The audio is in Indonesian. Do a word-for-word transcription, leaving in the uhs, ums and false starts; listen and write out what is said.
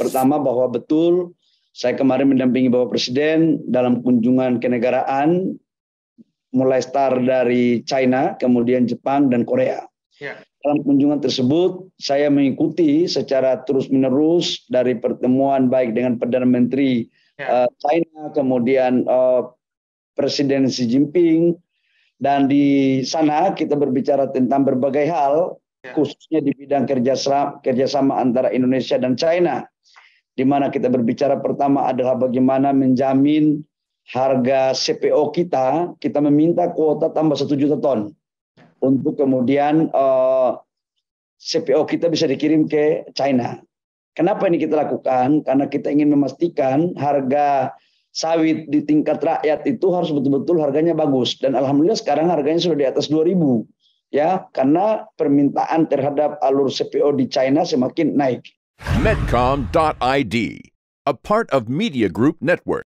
Pertama, bahwa betul saya kemarin mendampingi Bapak Presiden dalam kunjungan kenegaraan, mulai start dari China, kemudian Jepang dan Korea. Ya. Dalam kunjungan tersebut, saya mengikuti secara terus-menerus dari pertemuan baik dengan Perdana Menteri ya. uh, China, kemudian uh, Presiden Xi Jinping, dan di sana kita berbicara tentang berbagai hal, ya. Khususnya di bidang kerjasama, kerjasama antara Indonesia dan China, di mana kita berbicara pertama adalah bagaimana menjamin harga C P O kita, kita meminta kuota tambah satu juta ton untuk kemudian uh, C P O kita bisa dikirim ke China. Kenapa ini kita lakukan? Karena kita ingin memastikan harga sawit di tingkat rakyat itu harus betul-betul harganya bagus. Dan alhamdulillah sekarang harganya sudah di atas dua ribu. Ya, karena permintaan terhadap alur C P O di China semakin naik. Medcom dot I D, a part of Media Group Network.